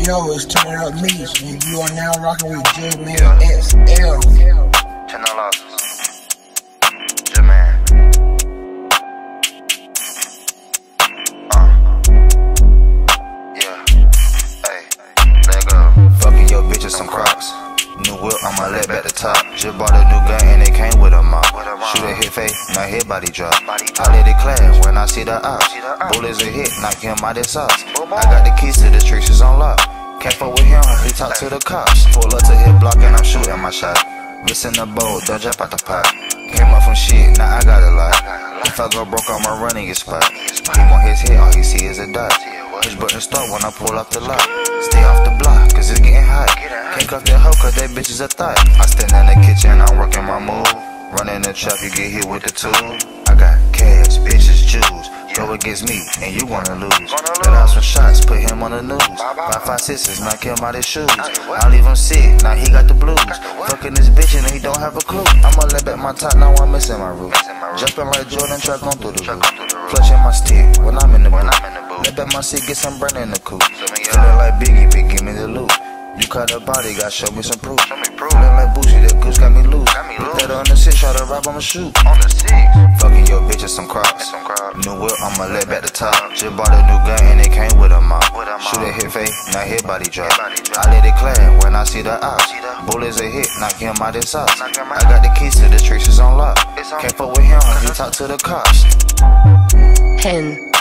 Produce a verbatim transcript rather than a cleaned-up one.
Yo, it's Turn Up Meats, and you are now rocking with J-Man X L. Channel losses. J-Man. Uh. Yeah. Hey. Let go. Fucking your bitch with some Crocs. New whip on my lap at the top. Just bought a new gun and it came with a mop. Shoot a hit fake, my head body drop. I let it clash when I see the ops. Bullets a hit, knock him out his socks. I got the keys to the streets, it's on lock. Can't fuck with him, he talk to the cops. Pull up to hit block and I'm shooting my shot. Missing the boat, don't jump out the pot. Came up from shit, now I got a lot. If I go broke, I'ma run in your spot. Him on his head, all he see is a dot. His button start when I pull off the lot. Stay off the block, cause it's getting hot. Can't cuff that hoe, cause that bitch is a thought. I stand in the kitchen, I'm working my move. Running the trap, you get hit with the tool. I got cash, bitches, Jews. Go against me, and you wanna lose. Let out some shots, put him on the news. Five, five, sixes, knock him out his shoes. I leave him sick, now he got the blues. Fucking this bitch and he don't have a clue. I'ma let back my top, now I'm missing my roof. Jumping like Jordan, trap going through the roof. Clutching my stick when I'm in the booth. Let back my seat, get some burn in the coupe. Feeling like Biggie, big, give me the loot. You caught the body, got show me some proof. Feeling like Bougie, that goose got me loose. Put that on the six, try to rob, I'ma shoot. On the six. Fucking your bitch with some Crocs. New whip, I'ma let back the top. Just bought a new gun and it came with a mop. Shoot a hit fake, now hit body drop. I let it clash when I see the ops. Bullets a hit, knock him out his socks. I got the keys to the streets, it's on lock. Can't fuck with him, he talk to the cops. Ten.